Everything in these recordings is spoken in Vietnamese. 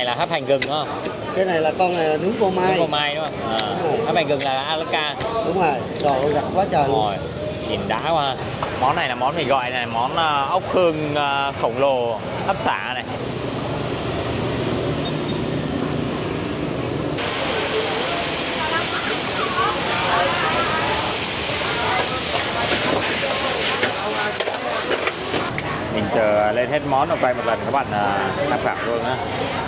là hấp hành gừng đúng không? Cái này là con này là nướng phô mai. Nướng phô mai đúng không? Hấp hành gừng là Alaska. Đúng rồi, trời ơi, gặt quá trời luôn. Rồi, nhìn đã quá. Món này là món mình gọi này, món ốc hương khổng lồ hấp xả này. Mình chờ lên hết món rồi quay một lần các bạn tham khảo luôn á.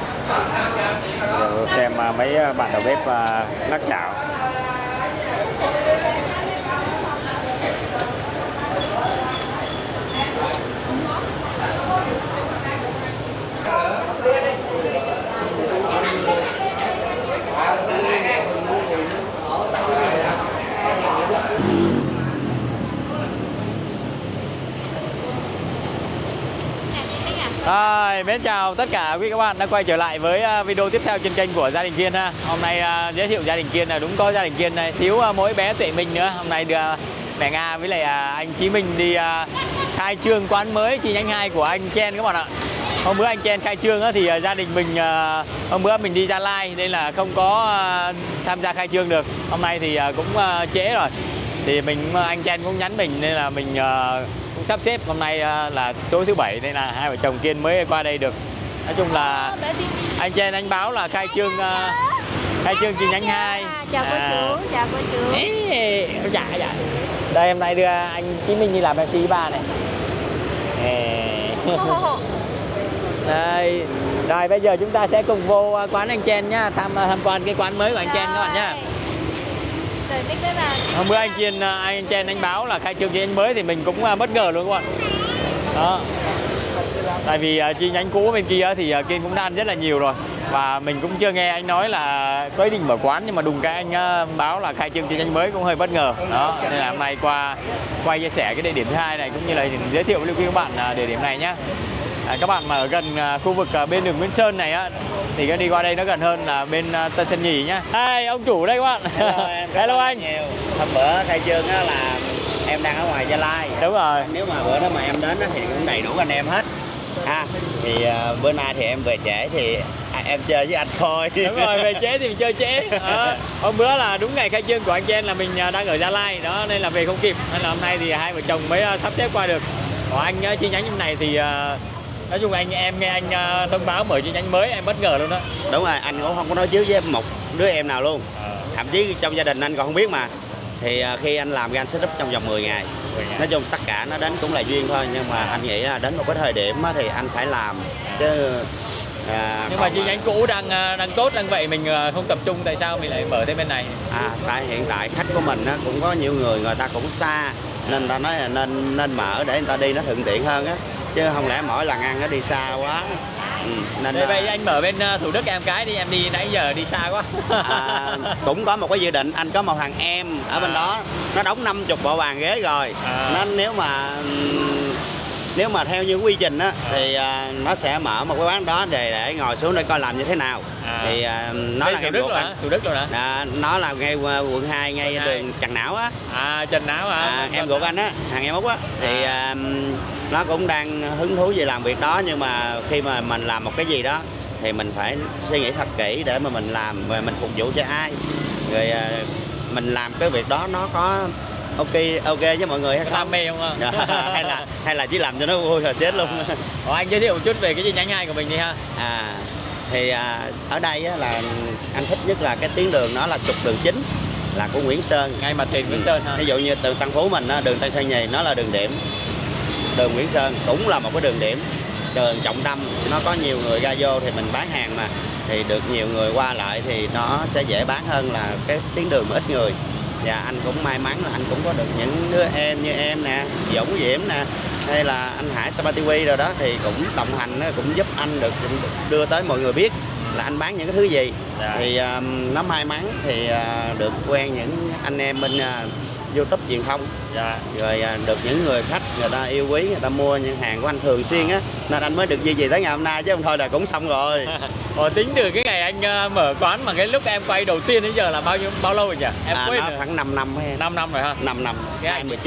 Rồi xem mấy bạn đầu bếp lắc chảo. Mến chào tất cả quý các bạn đã quay trở lại với video tiếp theo trên kênh của gia đình Kiên ha. Hôm nay giới thiệu gia đình Kiên là đúng có gia đình Kiên này, thiếu mỗi bé Tuệ Minh nữa. Hôm nay đưa mẹ Nga với lại anh Chí Minh đi khai trương quán mới chi nhánh 2 của anh Chen các bạn ạ. Hôm bữa anh Chen khai trương thì gia đình mình hôm bữa mình đi Gia Lai nên là không có tham gia khai trương được. Hôm nay thì cũng trễ rồi. Thì anh Chen cũng nhắn mình nên là mình cũng sắp xếp. Hôm nay là tối thứ Bảy nên là hai vợ chồng Kiên mới qua đây được. Nói chung là anh Chen anh báo là khai trương chi nhánh 2. Chào cô chú, chào cô chú. Dạ. Đây hôm nay đưa anh Chí Minh đi làm MC 3 này. Đây, rồi bây giờ chúng ta sẽ cùng vô quán anh Chen nhá, tham quan cái quán mới của anh Chen các bạn nhá. Hôm bữa anh Chen anh báo là khai trương chi nhánh mới thì mình cũng bất ngờ luôn các bạn. Đó. Tại vì chi nhánh cũ bên kia thì Kiên cũng đã ăn rất là nhiều rồi. Và mình cũng chưa nghe anh nói là có ý định mở quán, nhưng mà đùng cái anh báo là khai trương chi nhánh mới cũng hơi bất ngờ. Đó, nên là hôm nay qua quay chia sẻ cái địa điểm thứ hai này cũng như là giới thiệu với các bạn địa điểm này nhé. Các bạn mà ở gần khu vực bên đường Nguyễn Sơn này á thì cái đi qua đây nó gần hơn là bên Tân Sơn Nhì nhá. Đây ông chủ đây các bạn. Hello anh. Nhiều. Hôm bữa khai trương á là em đang ở ngoài Gia Lai. Đúng rồi. Nếu mà bữa đó mà em đến thì cũng đầy đủ anh em hết. Thì bữa nay thì em về trễ thì em chơi với anh thôi. Đúng rồi, về trễ thì mình chơi trễ. Hôm bữa là đúng ngày khai trương của anh Chen là mình đang ở Gia Lai đó nên là về không kịp. Nên là hôm nay thì hai vợ chồng mới sắp xếp qua được. Còn anh chi nhánh này thì nói chung em nghe anh thông báo mở chi nhánh mới em bất ngờ luôn đó. Đúng rồi, anh cũng không có nói trước với một đứa em nào luôn. Thậm chí trong gia đình anh còn không biết mà. Thì khi anh làm cái anh set up trong vòng 10 ngày. Nói chung tất cả nó đến cũng là duyên thôi, nhưng mà anh nghĩ là đến một cái thời điểm thì anh phải làm chứ. Nhưng mà chi nhánh cũ đang tốt, đang vậy mình không tập trung, tại sao mình lại mở thêm bên này? Tại hiện tại khách của mình cũng có nhiều người ta cũng xa nên ta nói là nên mở để người ta đi nó thuận tiện hơn á, chứ không lẽ mỗi lần ăn nó đi xa quá. Nên vậy anh mở bên Thủ Đức em cái đi, em đi nãy giờ đi xa quá. Cũng có một cái dự định, anh có một thằng em ở bên đó nó đóng 50 bộ bàn ghế rồi. Nên nếu mà theo như quy trình á thì nó sẽ mở một cái quán đó để ngồi xuống để coi làm như thế nào. Thì nó là Thủ Đức rồi hả? Thủ Đức rồi hả? Nó là ngay quận 2 ngay đường Trần Não á. Trần Não hả? Em của anh á, thằng em Út á thì nó cũng đang hứng thú về làm việc đó, nhưng mà khi mà mình làm một cái gì đó thì mình phải suy nghĩ thật kỹ để mà mình làm và mình phục vụ cho ai, rồi mình làm cái việc đó nó có ok với mọi người hay không, đam mê không? hay là chỉ làm cho nó vui rồi chết luôn. Anh giới thiệu một chút về cái chi nhánh 2 của mình đi ha. Thì ở đây á, là anh thích nhất là cái tuyến đường nó là trục đường chính là của Nguyễn Sơn, ngay mặt tiền Nguyễn Sơn ha. Ví dụ như từ Tân Phú mình á, đường Tây Sơn Nhì nó là đường điểm, đường Nguyễn Sơn cũng là một cái đường điểm, đường trọng tâm, nó có nhiều người ra vô thì mình bán hàng mà, thì được nhiều người qua lại thì nó sẽ dễ bán hơn là cái tuyến đường mà ít người. Và anh cũng may mắn là anh cũng có được những đứa em như em nè, Dũng Diễm nè, hay là anh Hải Sapa TV rồi đó, thì cũng đồng hành, cũng giúp anh được đưa tới mọi người biết là anh bán những cái thứ gì. Thì nó may mắn thì được quen những anh em bên YouTube truyền thông, rồi được những người khách người ta yêu quý, người ta mua những hàng của anh thường xuyên á, nên anh mới được duy trì tới ngày hôm nay, chứ không thôi là cũng xong rồi. Tính từ cái ngày anh mở quán mà cái lúc em quay đầu tiên đến giờ là bao lâu rồi nhỉ? Em quên nó rồi. khoảng 5 năm hay 5 năm rồi ha. 5 năm, 2019.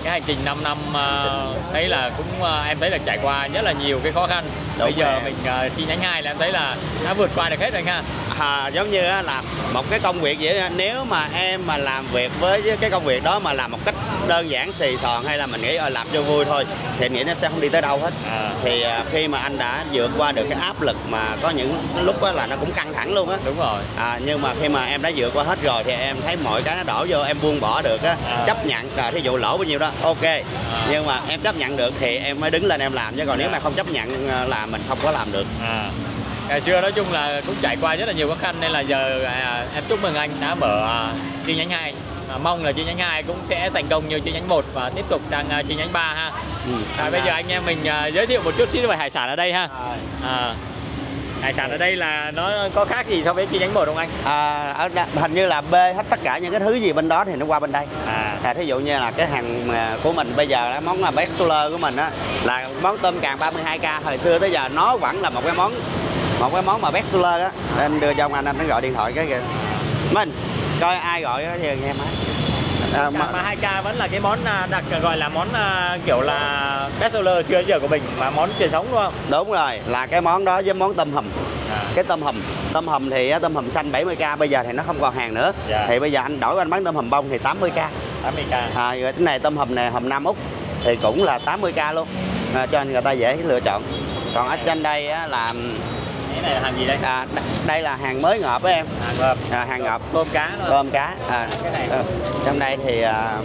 cái hành trình 5 năm thấy là cũng em thấy là trải qua rất là nhiều cái khó khăn. Đúng Bây giờ rồi. mình chi nhánh 2 là em thấy là đã vượt qua được hết rồi anh ha. Giống như là một cái công việc vậy, nếu mà em mà làm việc với cái công việc đó mà làm một cách đơn giản xì xòn hay là mình nghĩ làm cho vui thôi thì nghĩ nó sẽ không đi tới đâu hết. Thì khi mà anh đã vượt qua được cái áp lực mà có những lúc đó là nó cũng căng thẳng luôn á. Đúng rồi. Nhưng mà khi mà em đã vượt qua hết rồi thì em thấy mọi cái nó đổ vô, em buông bỏ được á, chấp nhận. Thí dụ lỗ bao nhiêu đó ok, nhưng mà em chấp nhận được thì em mới đứng lên em làm, chứ còn nếu mà không chấp nhận là mình không có làm được. Ngày xưa nói chung là cũng trải qua rất là nhiều khó khăn nên là giờ em chúc mừng anh đã mở chi nhánh 2. Mong là chi nhánh 2 cũng sẽ thành công như chi nhánh 1 và tiếp tục sang chi nhánh 3 ha. Bây giờ anh em mình giới thiệu một chút xíu về hải sản ở đây ha. Hải sản ở đây là nó có khác gì so với chi nhánh 1 không anh? Hình như là bê hết tất cả những cái thứ gì bên đó thì nó qua bên đây. Thí dụ như là cái hàng của mình bây giờ là món best seller của mình á là món tôm càng 32k, hồi xưa tới giờ nó vẫn là một cái món mà best seller á. Em đưa cho ông anh nó gọi điện thoại cái kìa. Mình coi ai gọi thì nghe máy. Mà 2k vẫn là cái món đặc gọi là món kiểu là best seller xưa giờ của mình, mà món truyền thống đúng không? Đúng rồi, là cái món đó với món tôm hùm. Cái tôm hùm thì tôm hùm xanh 70k, bây giờ thì nó không còn hàng nữa. Thì bây giờ anh đổi anh bán tôm hùm bông thì 80k. Rồi cái này tôm hùm này hùm Nam Úc thì cũng là 80k luôn, cho nên người ta dễ lựa chọn. Còn ở trên đây á, là cái này là hàng gì đây? Đây là hàng mới ngợp với em. Hàng ngợp tôm cá thôi. Tôm cá. Cái này trong đây thì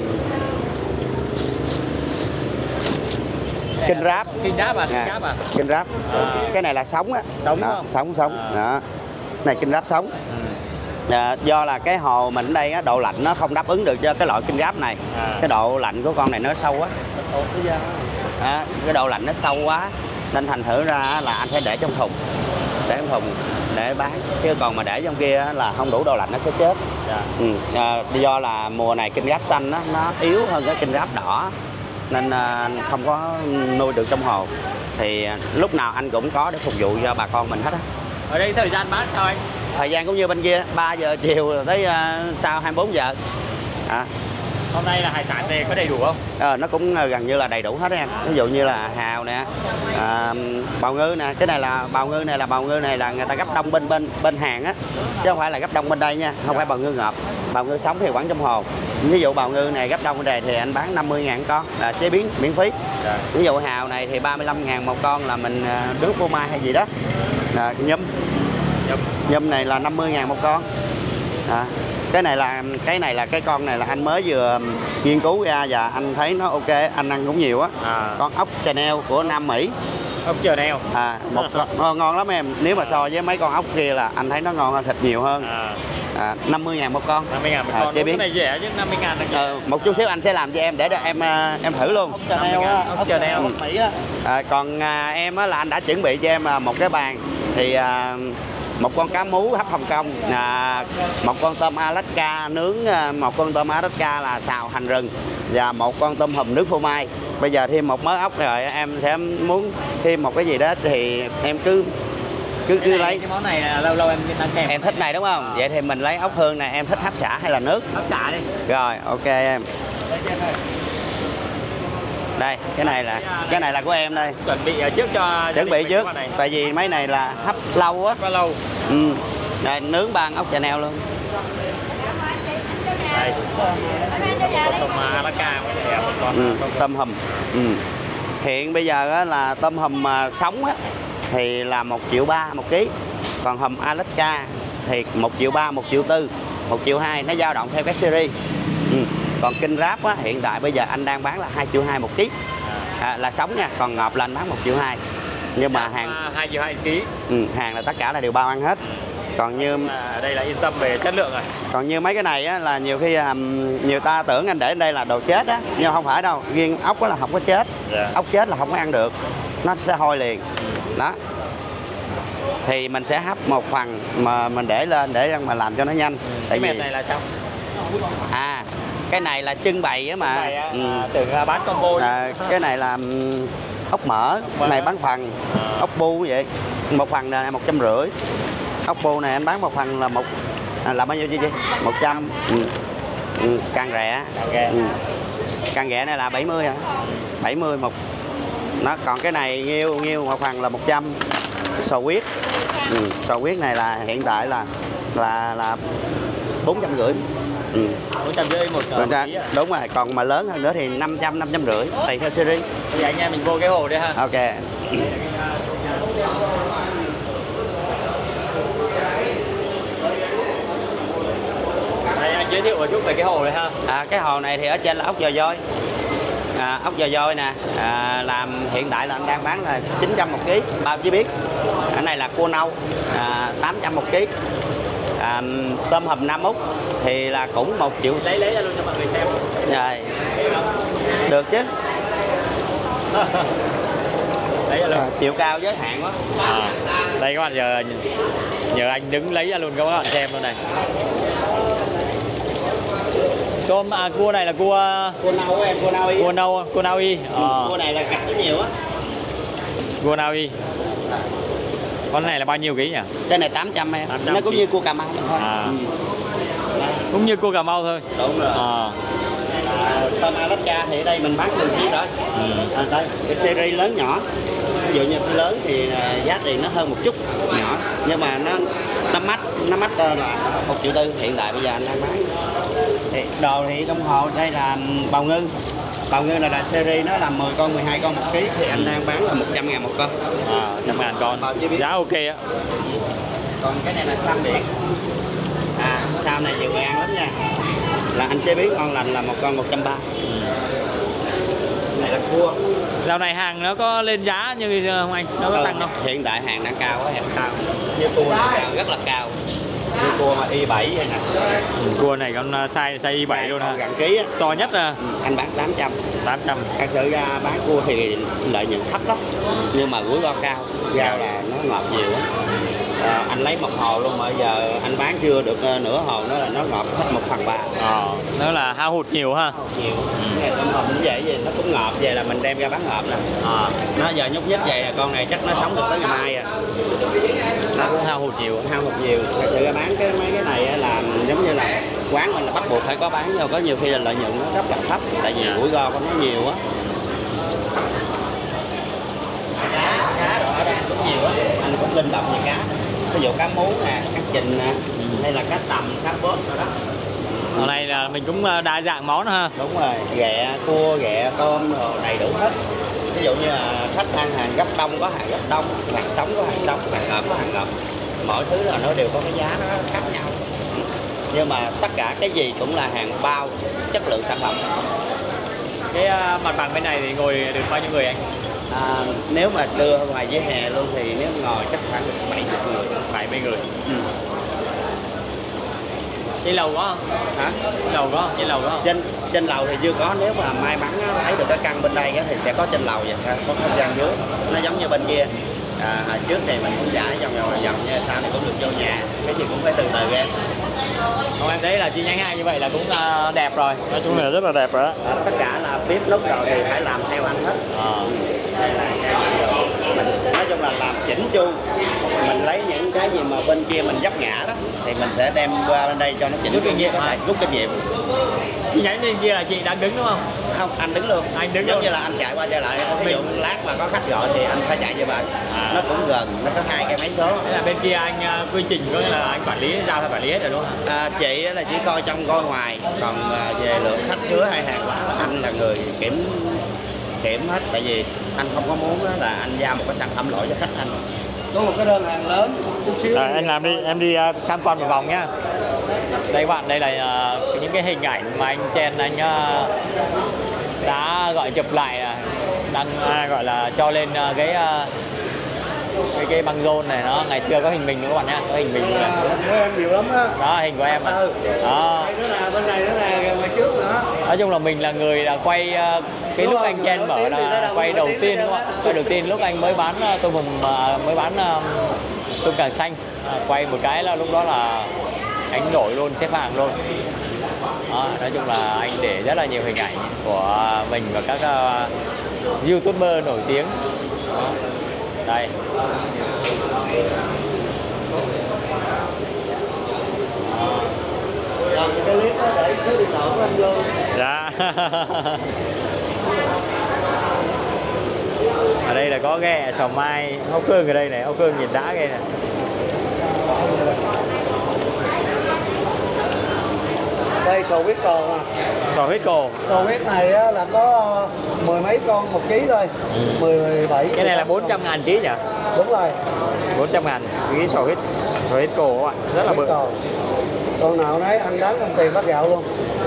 kinh ráp. Kinh ráp. Cái này là sống á. Sống đó. Này kinh ráp sống. Do là cái hồ mình ở đây á, độ lạnh nó không đáp ứng được cho cái loại kinh ráp này. Cái độ lạnh của con này nó sâu quá. Cái độ lạnh nó sâu quá nên thành thử ra là anh phải để trong thùng. Để bán, chứ còn mà để trong kia là không đủ độ lạnh nó sẽ chết. Do là mùa này kinh ráp xanh đó, nó yếu hơn cái kinh ráp đỏ nên không có nuôi được trong hồ. Thì lúc nào anh cũng có để phục vụ cho bà con mình hết á. Ở đây thời gian bán sao anh? Thời gian cũng như bên kia 3 giờ chiều tới sau 24 giờ. Hôm nay là hải sản này có đầy đủ không? Nó cũng gần như là đầy đủ hết em. Ví dụ như là hào nè, bào ngư nè. Cái này là bào ngư này là người ta gấp đông bên hàng á, chứ không phải là gấp đông bên đây nha. Không phải bào ngư ngợp. Bào ngư sống thì quẳng trong hồ. Ví dụ bào ngư này gấp đông bên đây thì anh bán 50.000 con là chế biến miễn phí. Ví dụ hào này thì 35.000 một con là mình nướng phô mai hay gì đó. Nhum này là 50.000 một con. Cái này là cái con này là anh mới vừa nghiên cứu ra và anh thấy nó ok, anh ăn cũng nhiều á. Con ốc Chanel của Nam Mỹ. Ốc Chanel. Một con ngon lắm em. Nếu mà so với mấy con ốc kia là anh thấy nó ngon hơn, thịt nhiều hơn. 50.000 một con. 50.000 một con. Chế biến. Cái này rẻ chứ 50.000 là một chút xíu anh sẽ làm cho em để em thử luôn. Ốc Chanel. Ốc Mỹ á. Còn em á là anh đã chuẩn bị cho em một cái bàn thì một con cá mú hấp Hồng Kông, một con tôm Alaska nướng, một con tôm Alaska là xào hành rừng và một con tôm hùm nướng phô mai. Bây giờ thêm một mớ ốc rồi em sẽ muốn thêm một cái gì đó thì em cứ lấy. Cái món này là lâu em ăn kèm. Em thích này đúng không? Vậy thì mình lấy ốc hương này, em thích hấp xả hay là nước? Hấp xả đi. Rồi, ok em. Đây, cái này là của em đây. Chuẩn bị trước cho. Chuẩn bị trước. Tại vì mấy này là hấp lâu á. Quá lâu. Đây, nướng ba ốc Chanel luôn. Đây. Tôm Alaska tôm hùm. Hiện bây giờ là tôm hùm sống á thì là 1,3 triệu một ký. Còn hùm Alaska thì 1,3 triệu, 1,4 triệu, 1,2 triệu, nó dao động theo cái series. Còn kinh ráp á, hiện tại bây giờ anh đang bán là 2,2 triệu một ký. Là sống nha, còn ngọt là anh bán 1,2 triệu. Nhưng mà hàng 2,2 triệu ký. Hàng là tất cả là đều bao ăn hết. Còn như ở đây là yên tâm về chất lượng rồi. Còn như mấy cái này á, là nhiều khi nhiều ta tưởng anh để ở đây là đồ chết á, nhưng không phải đâu. Riêng ốc đó là không có chết. Ốc chết là không có ăn được, nó sẽ hôi liền. Đó. Thì mình sẽ hấp một phần mà mình để lên để mà làm cho nó nhanh. Cái mềm này là sao? Cái này là trưng bày á mà. Tưởng bán combo. Cái này là ốc mỡ, này bán phần. Ốc bu vậy. Một phần là 150. Ốc bu này anh bán một phần là bao nhiêu chị? 100. Càng rẻ. Căn ghẹ này là 70 hả? 70 một. Nó còn cái này nghiêu một phần là 100. Sò huyết. Sò huyết này là hiện tại là 450. 450 một ký à? Đúng rồi, còn mà lớn hơn nữa thì 500, 550 tùy theo series. Bây giờ anh em mình vô cái hồ đi ha. Ok. Đây anh giới thiệu một chút về cái hồ này ha. Cái hồ này thì ở trên là ốc giò voi. Ốc giò voi nè, làm hiện tại là anh đang bán là 900 một ký, bao chí biết. Ở này là cua nâu, 800 một ký. Tôm hùm Nam Úc thì là cũng 1 triệu. Lấy ra luôn cho mọi người xem. Rồi. Được chứ. Lấy ra luôn. Chiều cao giới hạn quá. Đây các bạn, nhờ anh đứng lấy ra luôn các bạn xem luôn này. Tôm cua này là cua nâu em, cua nâu y. Cua nâu y. Cua này là cắt rất nhiều á. Cua nâu y. Con này là bao nhiêu ký nhỉ? Cái này 800 em. 800 nó cũng ký. như cua Cà Mau thôi. Cũng như cua Cà Mau thôi. Đúng rồi. Tôm Alaska thì ở đây mình bán thường xuyên rồi. Đây, cái series lớn nhỏ. Ví dụ như cái lớn thì giá tiền nó hơn một chút nhỏ, nhưng mà nó mắc là 1,4 triệu. Hiện tại bây giờ anh đang bán. Thì đồ thì trong hồ đây là bào ngư. Bào ngư là series, nó là 10 con, 12 con 1 ký thì anh đang bán là 100.000 một con. 100.000 con. Giá ok á. Còn cái này là sam biển. Sam này nhiều người ăn lắm nha. Là anh chế biến ngon lành là 1 con 130. Này là cua. Dạo này hàng nó có lên giá như không anh? Nó có tăng không? Hiện tại hàng đang cao quá, hàng cao. Như cua này rất là cao. Như cua mà Y7 vậy nè. Cua này con size Y7 luôn ha. Gần ký á. To nhất à. Anh bán 800. 800. Thật sự ra bán cua thì lợi nhuận thấp lắm. Nhưng mà rủi ro cao. Rau là nó ngọt nhiều á. Anh lấy một hồ luôn mà giờ anh bán chưa được nửa hồ nữa là nó ngọt hết 1/3. Nó là hao hụt nhiều ha. Nhiều. Tôm hùm cũng vậy, nó cũng ngọt, vậy là mình đem ra bán ngọt nè. Nó giờ nhúc nhích vậy là con này chắc nó sống được tới ngày mai à. Nó cũng hao hụt nhiều. Thật sự ra bán mấy cái này là giống như là quán mình là bắt buộc phải có bán, nhưng có nhiều khi là lợi nhuận nó rất là thấp, tại vì rủi ro của nó nhiều á. Cá rồi ở đây cũng nhiều á, anh cũng linh động về cá. Ví dụ cá mú nè, cá trình nè, hay là cá tầm, cá bớt rồi đó. Hôm nay là mình cũng đa dạng món ha. Đúng rồi, ghẹ, cua, ghẹ, tôm rồi đầy đủ hết. Ví dụ như là khách ăn hàng gấp đông có hàng gấp đông, hàng sống có hàng sống, hàng ngợp có hàng ngợp. Mọi thứ là nó đều có cái giá nó khác nhau. Nhưng mà tất cả cái gì cũng là hàng bao, chất lượng sản phẩm. Cái mặt bằng bên này thì ngồi được bao nhiêu người anh? Nếu mà đưa ngoài dưới hè luôn thì nếu ngồi chắc khoảng 70 người. 70 người. Trên lầu có không? Hả? Lầu có không? Trên lầu có không? Trên lầu thì chưa có, nếu mà may mắn lấy được cái căn bên đây thì sẽ có trên lầu vậy, có không gian dưới. Nó giống như bên kia. Hồi trước thì mình cũng giải vòng nha, sau này cũng được vô nhà, cái gì cũng phải từ từ ra. Không, em thấy là chi nhánh 2 như vậy là cũng đẹp rồi. Nói chung là rất là đẹp rồi đó. Tất cả là tiếp nút rồi thì phải làm theo anh hết. Nói chung là làm chỉnh chu. Mình lấy những cái gì mà bên kia mình dấp ngã đó thì mình sẽ đem qua bên đây cho nó chỉnh. Rút kinh nghiệm hả? Rút kinh nghiệm. Chi nhánh bên kia là chị đang đứng đúng không? Không, anh đứng luôn. Anh đứng giống luôn. như là anh chạy qua chạy lại. Ví dụ lát mà có khách gọi thì anh phải chạy như vậy. Nó cũng gần, nó có 2 cái máy số. Thế là bên kia anh quy trình có nghĩa là anh quản lý, giao phải quản lý hết rồi đúng không? Chị là chỉ coi trong coi ngoài, còn về lượng khách khứa hay hàng hóa là anh là người kiểm hết, tại vì anh không có muốn là anh giao một cái sản phẩm lỗi cho khách anh. Có một cái đơn hàng lớn chút xíu. Anh làm đi, em đi tham quan một vòng nhá. Đây các bạn, đây là những cái hình ảnh mà anh Chen anh đã gọi chụp lại, đăng gọi là cho lên cái băng rôn này. Nó ngày xưa có hình mình nữa các bạn nhá, có hình mình của em nhiều lắm á. đó, hình của em mà. Đó. Đây nữa là bên này nữa là ngoài trước nữa. Nói chung là mình là người là quay cái lúc anh Chen mở là quay đầu tiên đúng không ạ? Quay đầu tiên lúc anh mới bán tôm hùm, mới bán tôm càng xanh, quay một cái là lúc đó là anh nổi luôn, xếp hàng luôn. Đó, nói chung là anh để rất là nhiều hình ảnh của mình và các YouTuber nổi tiếng. Đó. Đây. Rồi, cái clip đó để số điện thoại của anh vô. Dạ. Ở đây là có ghe sò mai, ốc hương ở đây này, ốc hương nhìn đã ghê này. Đây sò huyết cồ nè. Sò huyết cồ. Sò huyết này á, là có mười mấy con 1 ký thôi. 17. Cái này là 400.000 ký nhỉ? Đúng rồi. 400.000 ký sò huyết cồ các bạn, rất là bự. Con nào nấy ăn đáng ăn tiền bát gạo luôn.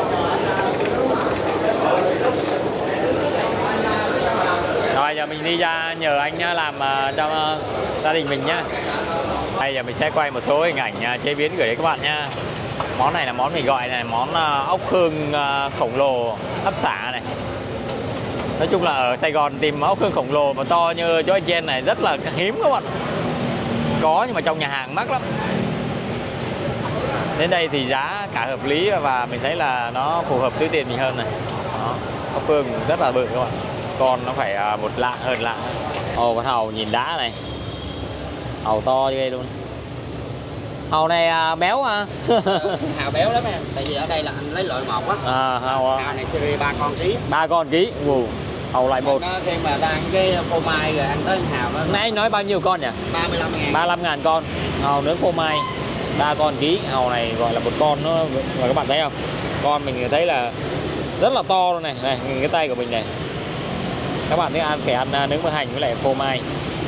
Rồi giờ mình đi ra nhờ anh làm cho gia đình mình nhá. Bây giờ mình sẽ quay một số hình ảnh chế biến gửi đến các bạn nha. Món này là món mình gọi là món ốc hương khổng lồ hấp xả này. Nói chung là ở Sài Gòn tìm ốc hương khổng lồ mà to như chỗ anh trên này rất là hiếm các bạn. Có nhưng mà trong nhà hàng mắc lắm. Đến đây thì giá cả hợp lý và mình thấy là nó phù hợp túi tiền mình hơn này. Đó, ốc hương rất là bự các bạn. Con nó phải 1 lạng hơn lạng. Ồ, con hàu nhìn đã này. Hàu to ghê luôn. Hàu này béo à? Hàu béo lắm em, tại vì ở đây là anh lấy loại 1 á. Hàu Hàu này series 3 con ký. 3 con ký. Hàu loại 1. Khi mà đang cái phô mai rồi ăn tới hàu nó. Nãy anh nói bao nhiêu con nhỉ? 35.000. 35.000 con. Hàu nướng phô mai 3 con ký. Hàu này gọi là một con nó và các bạn thấy không? Con mình thấy là rất là to luôn này. Này, cái tay của mình này. Các bạn thấy ăn phải ăn nướng với hành với lại phô mai.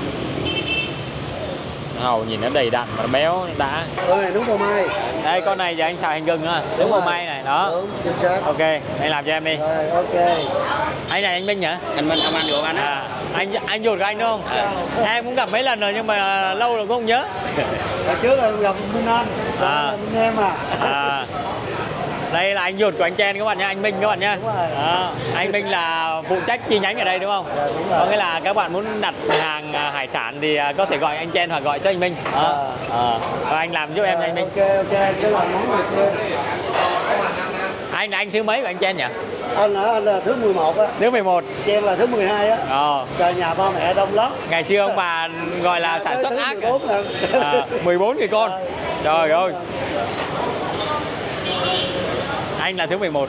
Hàu nhìn nó đầy đặn và nó béo đã. Con này nướng phô mai. Đây con này giờ anh xào hành gừng á, nướng phô mai này đó. Đúng, chính xác. Ok, anh làm cho em đi. Rồi, ok. Anh này anh Minh hả? Anh Minh, ông anh ruột anh á. Anh ruột của anh đúng không? Em cũng gặp mấy lần rồi nhưng mà lâu rồi cũng không nhớ. Hồi trước là gặp Minh Anh, Minh em À. Đây là anh ruột của anh Chen các bạn nha, anh Minh các bạn nha. Đúng rồi. Anh Minh là phụ trách chi nhánh ở đây đúng không? Dạ, đúng rồi. Có nghĩa là các bạn muốn đặt hàng hải sản thì có thể gọi anh Chen hoặc gọi cho anh Minh. Rồi anh làm giúp em nha anh Minh. Ok, cứ làm món được thôi. Anh thứ mấy của anh Chen nhỉ? Anh là thứ 11 á. Thứ 11. Chen là thứ 12 á. Trời nhà ba mẹ đông lắm. Ngày xưa ông bà gọi là sản xuất ác. 14 lần. 14 người con. Trời ơi. Anh là thứ 11.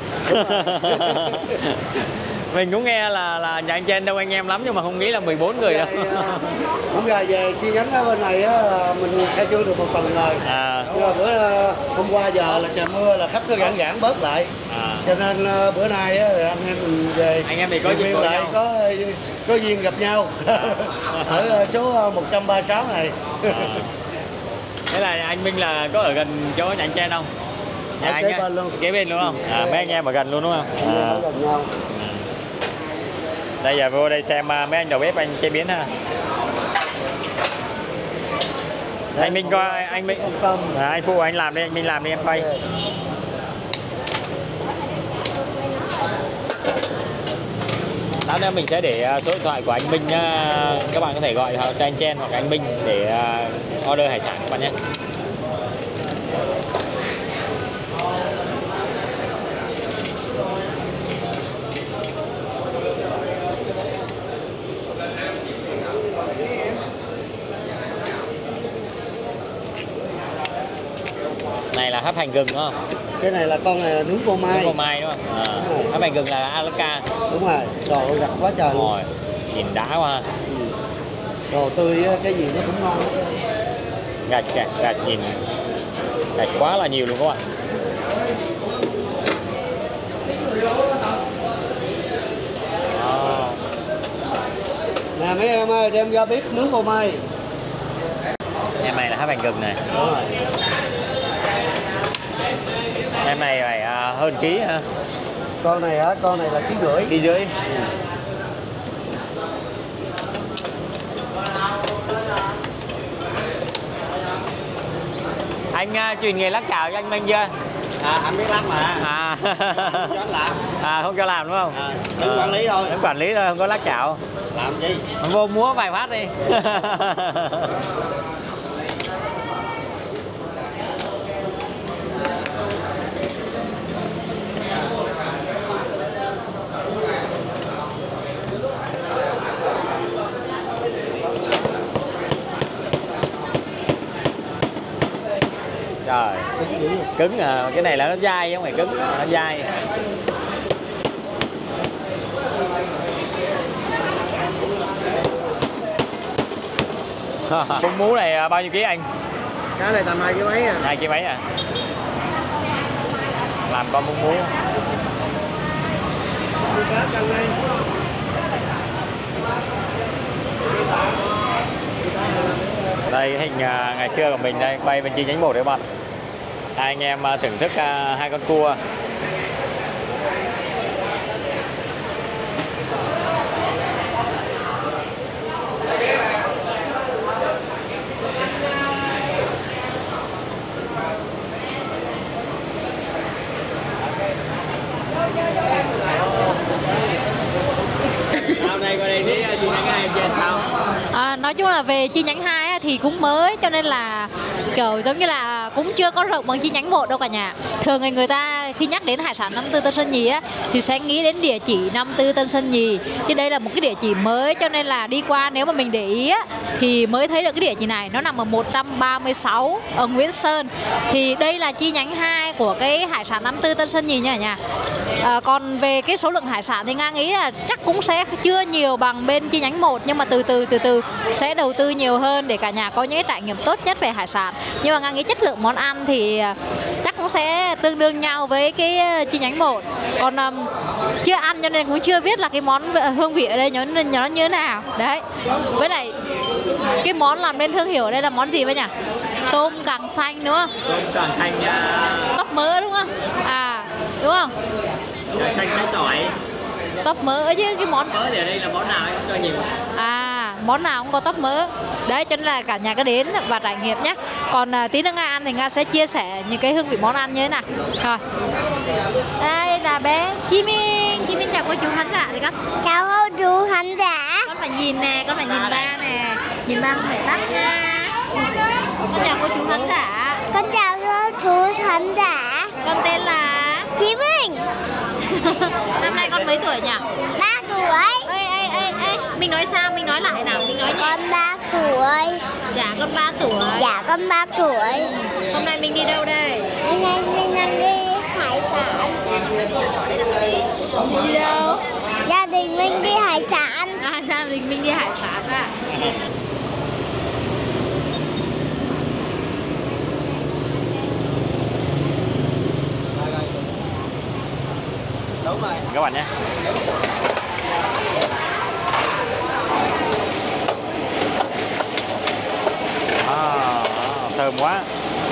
Mình cũng nghe là nhà anh Chen đâu anh em lắm nhưng mà không nghĩ là 14 người đâu. Hôm nay về chi nhánh ở bên này á, mình khai trương được một phần rồi. Nhưng mà bữa hôm qua giờ là trời mưa là khách nó giãn bớt lại. Cho nên bữa nay á, anh em mình về. Anh em thì có duyên lại có duyên gặp nhau. Ở số 136 này. Thế là anh Minh là có ở gần chỗ nhà anh Chen không? Nhà anh á, kế bên luôn không? Mấy anh em ở gần luôn đúng không? Gần nhau. Đây giờ vô đây xem mấy anh đầu bếp anh chế biến ha. Anh Minh coi anh Minh. Anh phụ anh làm đi, anh Minh làm đi em quay. Lát nữa mình sẽ để số điện thoại của anh Minh, các bạn có thể gọi cho anh Chen hoặc anh Minh để order hải sản các bạn nhé. Này là hấp hành gừng đúng không? Cái này là con này là nướng phô mai. Nướng phô mai đúng không? Hấp hành gừng là Alaska. Đúng rồi, trời ơi, gạch quá trời luôn. Rồi, nhìn đã quá ha. Đồ tươi cái gì nó cũng ngon hết. Gạch nhìn gạch quá là nhiều luôn các bạn. Nè mấy em ơi, đem ra bếp nướng phô mai. Em này là hấp hành gừng này. Đúng rồi. Em này phải hơn ký ha. Con này hả? Con này là ký rưỡi. Ký rưỡi. Anh truyền nghề lắc chảo cho anh Minh chưa? Anh biết lắm mà. Không cho anh làm. Không cho làm đúng không? Đứng quản lý thôi. Đứng quản lý thôi, không có lắc chảo. Làm gì? Vô múa vài phát đi. Trời, cứng à, cái này là nó dai chứ không phải cứng, nó dai. Bún mú này bao nhiêu ký anh? Cái này tầm 2 kg mấy à. 2 kg mấy à? Làm con bún mú. Đây hình ngày xưa của mình đây, quay bên chi nhánh 1 đấy các bạn. Hai anh em thưởng thức 2 con cua. Hôm nay qua đây thấy chi nhánh 2 trên sao? Nói chung là về chi nhánh 2 thì cũng mới, cho nên là kiểu giống như là cũng chưa có rộng bằng chi nhánh 1 đâu cả nhà. Thường người ta khi nhắc đến hải sản 54 Tân Sơn Nhì á thì sẽ nghĩ đến địa chỉ 54 Tân Sơn Nhì, chứ đây là một cái địa chỉ mới, cho nên là đi qua nếu mà mình để ý á thì mới thấy được cái địa chỉ này. Nó nằm ở 136 ở Nguyễn Sơn. Thì đây là chi nhánh 2 của cái hải sản 54 Tân Sơn Nhì nha cả nhà. Còn về cái số lượng hải sản thì Nga nghĩ là chắc cũng sẽ chưa nhiều bằng bên chi nhánh 1, nhưng mà từ từ sẽ đầu tư nhiều hơn để cả nhà có những cái trải nghiệm tốt nhất về hải sản. Nhưng mà Nga nghĩ chất lượng món ăn thì chắc cũng sẽ tương đương nhau với cái chi nhánh 1. Còn chưa ăn cho nên cũng chưa biết là cái món hương vị ở đây nó như thế nào. Đấy. Với lại cái món làm nên thương hiệu ở đây là món gì vậy nhỉ? Tôm càng xanh đúng không? Tôm càng xanh Tóc mỡ đúng không? Đúng không? xanh trái tỏi. Tóc mỡ chứ cái món Mỡ thì ở đây là món nào anh cho nhìn. Món nào cũng có tóc mỡ. Đấy, cho nên là cả nhà cứ đến và trải nghiệm nhé. Còn tí nữa Nga ăn thì Nga sẽ chia sẻ những cái hương vị món ăn như thế nào. Rồi. Đây là bé Chí Minh. Chí Minh chào cô chú khán giả đi con. Chào cô chú khán giả. Con phải nhìn nè, con phải nhìn ba nè. Nhìn ba không để tắt nha. Con chào cô chú khán giả. Con chào cô chú khán giả. Con tên là Chí Minh. năm nay con mấy tuổi nhỉ? 3 tuổi. Ê, mình nói sao? Mình nói lại nào, mình nói nhé. Con 3 tuổi. Dạ, con 3 tuổi. Dạ, con 3 tuổi. Hôm nay mình đi đâu đây? Hôm nay mình đang đi hải sản. Đi đâu? Gia đình mình đi hải sản. Gia đình mình đi hải sản à? Đúng rồi. Các bạn nhé. Thơm quá.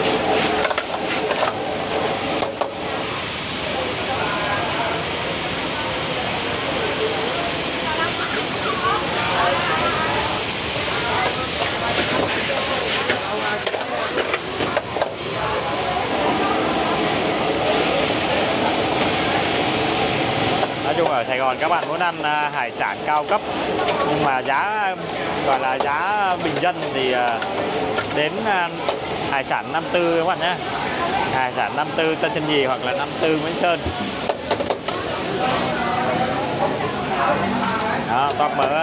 Nói chung ở Sài Gòn các bạn muốn ăn hải sản cao cấp nhưng mà giá gọi là giá bình dân thì đến hải sản 54 các bạn nhé. Hải sản 54 Tân Sơn Nhì hoặc là 54 Nguyễn Sơn. Đó, top mỡ.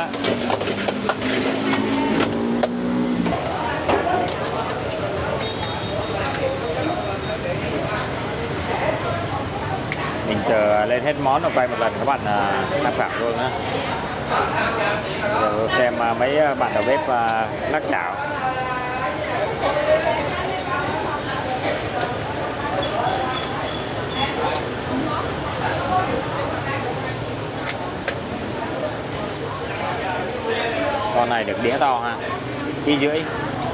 Mình chờ lên hết món rồi quay một lần các bạn tham khảo luôn á. Rồi xem mấy bạn đầu bếp lắc chảo. Con này được đĩa to ha, 1,5 kg.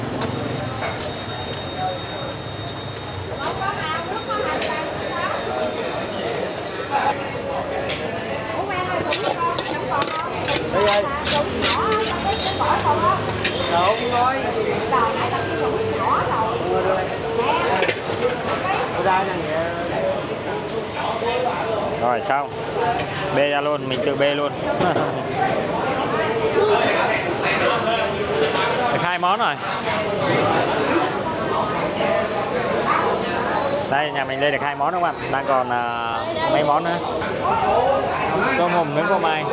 Đây ơi. Đúng rồi. Rồi xong. Bê ra luôn, mình tự bê luôn. Được 2 món rồi. Đây, nhà mình lên được 2 món các bạn. Đang còn mấy món nữa. Tôm hùm nướng phô mai.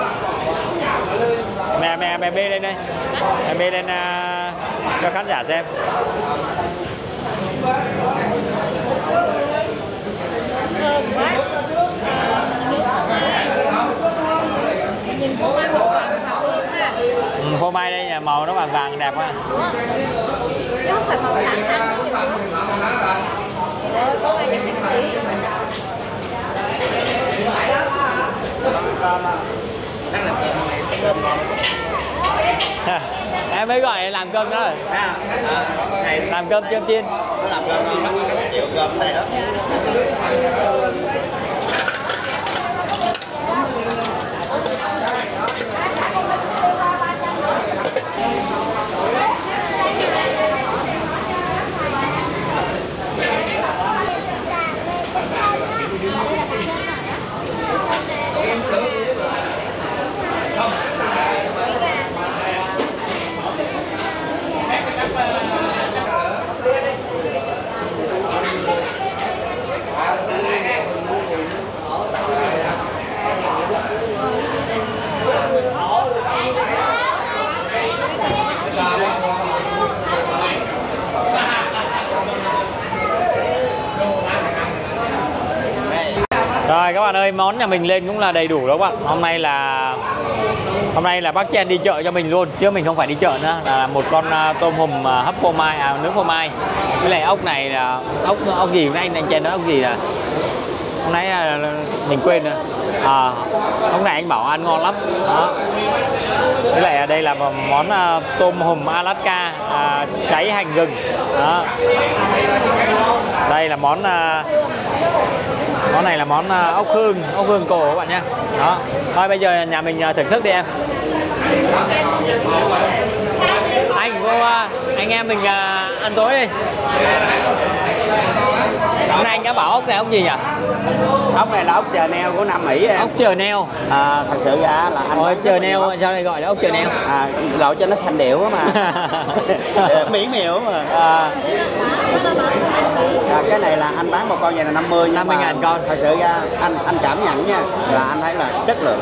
Mẹ bê lên đây. Mẹ bê lên cho khán giả xem. đẹp quá. Chứ không phải màu sẵn ăn. Có này những cái gì? Em mới gọi làm cơm đó rồi. Làm cơm chiên. Nó làm cơm ngon lắm, chịu cơm đây đó. Rồi các bạn ơi, món nhà mình lên cũng là đầy đủ đó các bạn. Hôm nay là bác Chen đi chợ cho mình luôn, chứ mình không phải đi chợ nữa. Là một con tôm hùm hấp phô mai, nướng phô mai. Cái này ốc này là ốc gì nãy anh Chen nói ốc gì là hôm nay mình quên rồi. Ốc này anh bảo ăn ngon lắm. Đó. Cái này đây là món tôm hùm Alaska cháy hành gừng. Đó. Đây là món này là món ốc hương cổ các bạn nhé. Đó. Thôi bây giờ nhà mình thưởng thức đi em. Anh em mình ăn tối đi. Hôm nay anh đã bảo ốc này ốc gì nhỉ? Ốc này là ốc chờ neo của Nam Mỹ em. Ốc chờ neo. Thật sự ra là anh chờ neo, sao lại gọi là ốc chờ neo? lộ cho nó xanh điệu mà. Mỹ miều mà. Cái này là anh bán một con vậy là 50 50.000 con. Thật sự ra anh cảm nhận nha là anh thấy là chất lượng.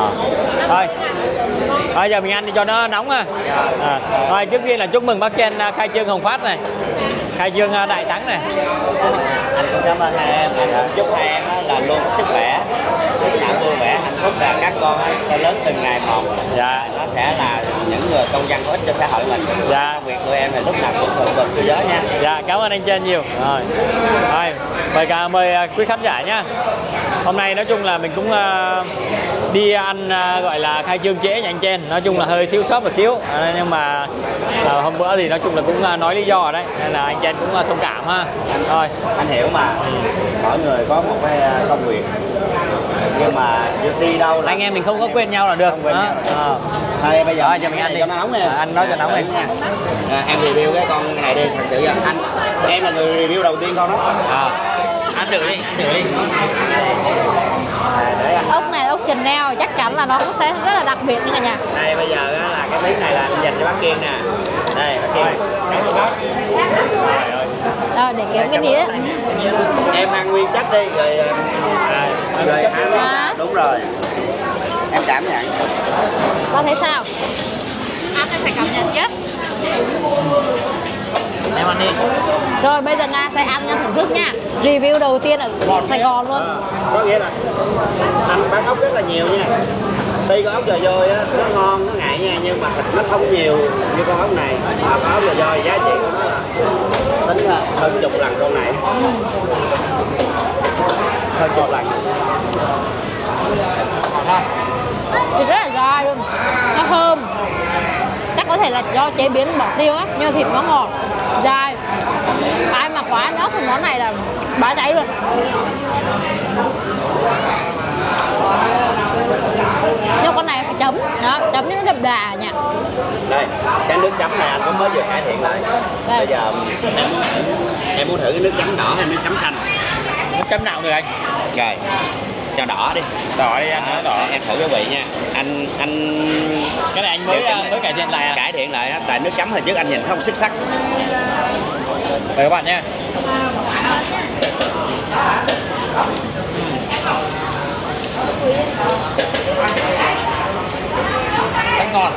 Thôi giờ mình ăn đi cho nó nóng ha. Thôi trước tiên là chúc mừng bác Chen khai trương Hồng Phát này, khai trương Đại Thắng này. Anh cũng cảm ơn hai em, anh chúc hai em là luôn sức khỏe, vui vẻ, hạnh phúc và các con sẽ lớn từng ngày một. Dạ. Nó sẽ là những người công dân có ích cho xã hội mình. Dạ. Việc tụi em là lúc nào cũng thuận buồm xuôi gió nha. Dạ, cảm ơn anh Chen nhiều. Rồi, mời quý khán giả nhá. Hôm nay nói chung là mình cũng đi ăn gọi là khai trương trễ nhà anh Chen, nói chung là hơi thiếu sót một xíu, nhưng mà hôm bữa thì nói chung là cũng nói lý do ở đấy, nên là anh Chen cũng thông cảm ha. Thôi Anh hiểu mà, mỗi người có một cái công việc, nhưng mà đi đâu là anh em mình không có quên nhau là được. Thôi bây giờ cho mình ăn đi, cho nó nóng nha. Anh nói cho nóng đi. Em review cái con này đi, thật sự là em là người review đầu tiên con đó. Anh thử đi. Để anh. Ốc này là ốc Chanel, chắc chắn là nó cũng sẽ rất là đặc biệt như cả nhà. Đây bây giờ là cái miếng này là anh dành cho bác Kiên nè. Đây bác Kiên. Rồi để kiếm cái đĩa. Em ăn nguyên chất đi rồi ăn. Đúng rồi. Em cảm nhận. Con thấy sao? Ăn em phải cảm nhận chứ. Em ăn đi. Rồi bây giờ Nga sẽ ăn nha, thưởng thức nha. Review đầu tiên ở Sài Gòn luôn. Có nghĩa là anh bán ốc rất là nhiều nha. Tuy con ốc dò dôi á, nó ngon, nó ngại nha, nhưng mà thịt nó không nhiều như con ốc này. Mà con ốc dò dôi giá trị của nó là tính là hơn chục lần con này. Hơn chục lần. Thịt rất là dai luôn, nó thơm. Chắc có thể là do chế biến bỏ tiêu á, nhưng thịt nó ngọt, dai. Ai mà quá ăn ốc thì món này là bá cháy luôn. Nhưng con này phải chấm, đó, chấm cho nó đậm đà nha. Đây, cái nước chấm này anh cũng mới vừa cải thiện lại. Đây. Bây giờ em muốn thử cái nước chấm đỏ hay nước chấm xanh? Nước chấm nào được anh? Rồi, cho đỏ đi. Đỏ đi anh, đỏ. Em thử cái vị nha. Anh cái này anh mới cải thiện lại à? Cải thiện lại á, tại nước chấm hồi trước anh nhìn không xuất sắc. Mời các bạn nhé. Rất ngon.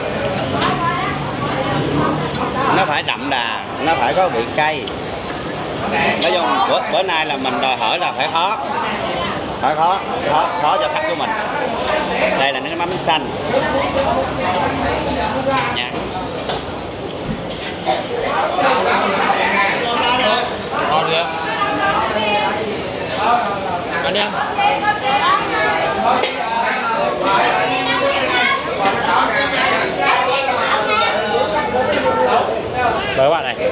Nó phải đậm đà, nó phải có vị cay. Nói chung bữa nay là mình đòi hỏi là phải khó cho khách của mình. Đây là nước mắm xanh nha. Ngon ghê. Anh em. Mời các bạn này.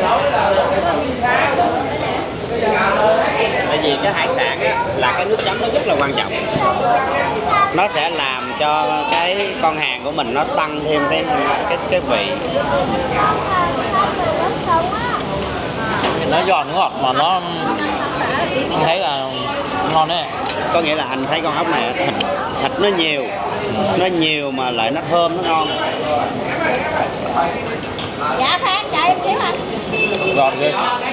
Tại vì cái hải sản á, là cái nước chấm nó rất là quan trọng. Nó sẽ làm cho cái con hàng của mình nó tăng thêm cái vị. Nó giòn ngọt mà nó anh thấy là ngon đấy. Có nghĩa là anh thấy con ốc này thịt nó nhiều mà lại nó thơm, nó ngon. Dạ Phan, chờ em xíu hả? Giòn ghê.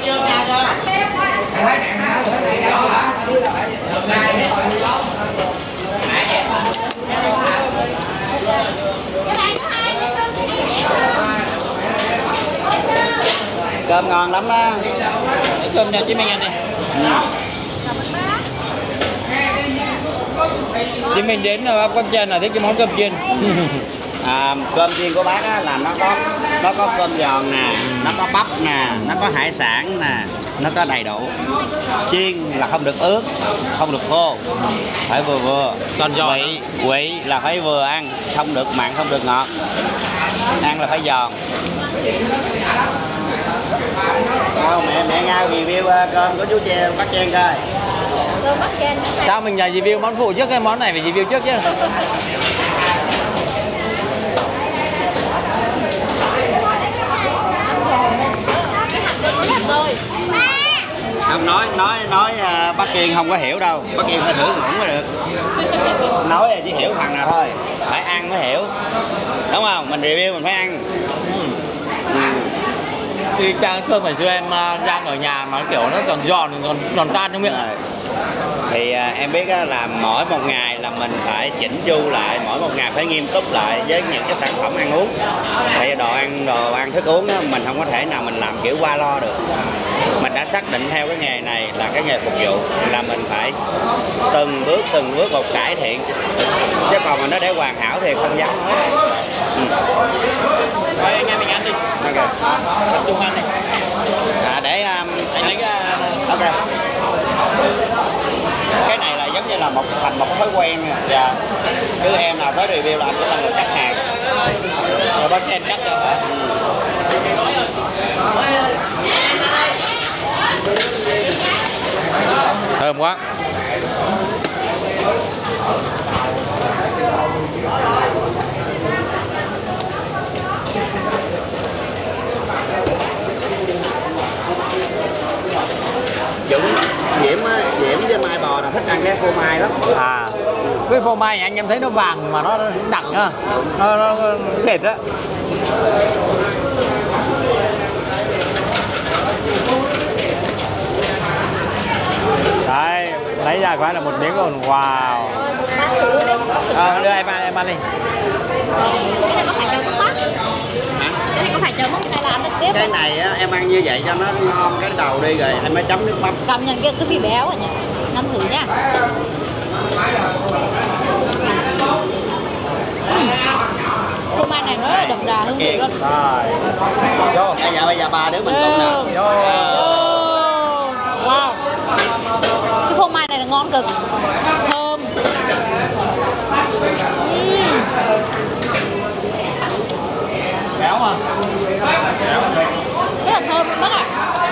Cơm ngon lắm đó. Cơm nha chị Minh ăn đi. Chị Minh đến con trên là thích cái món cơm chiên. Cơm chiên của bác á, là nó có cơm giòn nè, nó có bắp nè, nó có hải sản nè, nó có đầy đủ. Chiên là không được ướt, không được khô, phải vừa vừa. Còn giòn quậy là phải vừa ăn, không được mặn, không được ngọt. Ăn là phải giòn. Mẹ Nga review cơm của chú bác Chen coi. Sao mình là review món phụ trước, cái món này phải review trước chứ. Không nói bác Kiên không có hiểu đâu, bác Kiên phải thử ngủng mới được. Nói là chỉ hiểu phần nào thôi, phải ăn mới hiểu, đúng không? Mình review mình phải ăn. Khi trang cơm hồi xưa em rang ở nhà mà kiểu nó còn giòn tan trong miệng. Thì em biết là mỗi một ngày là mình phải chỉnh chu lại, mỗi một ngày phải nghiêm túc lại với những cái sản phẩm ăn uống. Thì đồ ăn thức uống đó, mình không có thể nào mình làm kiểu qua lo được. Mình đã xác định theo cái nghề này là cái nghề phục vụ, là mình phải từng bước một cải thiện, chứ còn mà nó để hoàn hảo thì không dám nói. Thôi anh em mình ăn đi. Ok. Tập trung ăn đi. Để anh lấy cái ok. Cái này là giống như là thành một thói quen. Dạ. Cứ em nào tới review là anh cũng là người cắt hàng. Rồi bác em cắt cho hả? Thơm quá. Diễm với Mai Bò là thích ăn cái phô mai lắm. Cái phô mai anh em thấy nó vàng mà nó đặc á, nó sệt á. Đấy, lấy ra cái là một miếng luôn, wow. Đưa em ăn đi. Cái này có phải chờ múc bát? Hả? Cái này có phải chờ múc hay là ăn được tiếp? Cái này á, em ăn như vậy cho nó ngon cái đầu đi rồi em mới chấm nước mắm. Cảm nhận cái vị béo rồi nhỉ? Ăn thử nha. Phô mai này nó rất là đậm đà hương vị luôn. Vô. Bây giờ ba đứa mình cùng nè. Vô. Wow. Cái phô mai này là ngon cực. Thơm. Béo mà. Béo. Rất là thơm luôn bác ạ.